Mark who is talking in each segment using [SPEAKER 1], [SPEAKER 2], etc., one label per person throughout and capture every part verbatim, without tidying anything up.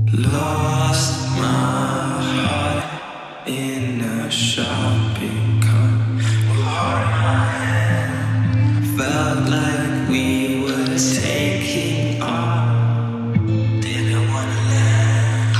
[SPEAKER 1] Lost my heart in a shopping cart. You heart in my hand. Felt like we were taking off. Didn't wanna land.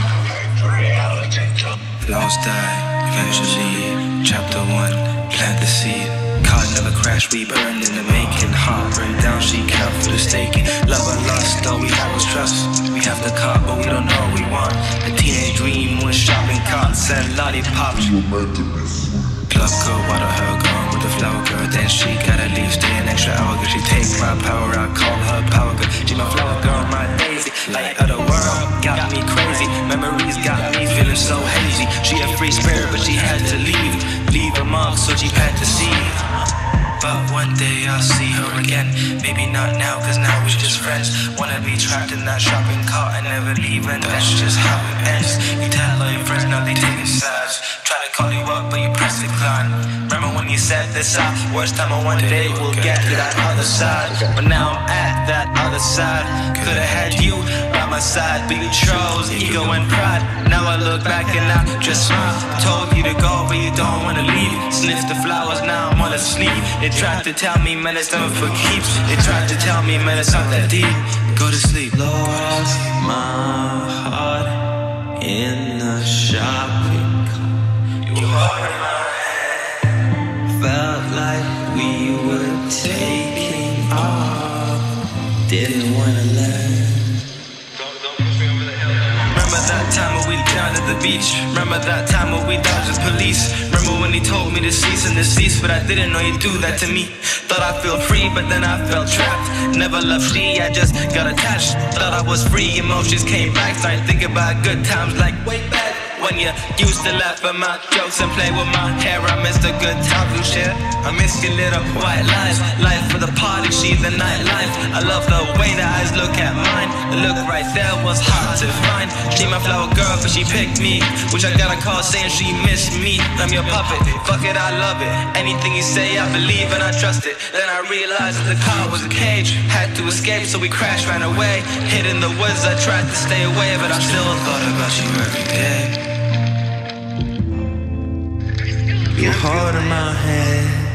[SPEAKER 1] Lost die, eventually. Chapter one, plant the seed. Car never crashed, we burned in the making. Heart burned down, she count for the staking. Love and lust, all we had was trust. We have the car, but we don't know what we want. A teenage dream was shopping carts and lollipops. Club girl, water her gone with the flower girl. Then she gotta leave, stay an extra hour. Cause she takes my power, I call her power girl. She my flower girl, my daisy. Light of the world, got me crazy. Memories got me feeling so hazy. She a free spirit, but she had to leave. Leave a mark, so she had to see. But one day I'll see her again. Maybe not now, cause now we're just friends. Wanna be trapped in that shopping cart and never leave, and that's just how it ends. You tell all your friends, now they taking sides. Try to call you up, but you press decline. Remember when you said this out? Worst time of one day we'll get to that other side. But now I'm at that other side. Could've had you by my side, but you chose ego and pride. Now I look back and I just smile. Told you to go, but you don't wanna leave. Sniff the flowers, now I'm on a sleep. They tried to tell me, man, it's never for keeps. They tried to tell me, man, it's not that deep. Go to sleep. Lost my heart in the shopping cart. You heart in my hand. Felt like we were taking off. Didn't wanna land. Remember that time when we drowned at the beach? Remember that time when we dodged the police? Remember when he told me to cease and desist, but I didn't know he'd do that to me. Thought I feel free, but then I felt trapped. Never loved free, I just got attached. Thought I was free, emotions came back. Started thinking about good times like way back when you used to laugh at my jokes and play with my hair. I miss the good times we shared. I miss your little white lies. Life for the party, she's the nightlife. I love the way the eyes look at mine. The look right there was hard to find. She my flower girl, but she picked me, which I got a call saying she missed me. I'm your puppet, fuck it, I love it. Anything you say, I believe and I trust it. Then I realized that the car was a cage. Had to escape, so we crashed, ran away. Hid in the woods, I tried to stay away, but I still thought about you every day. Your heart in my hand.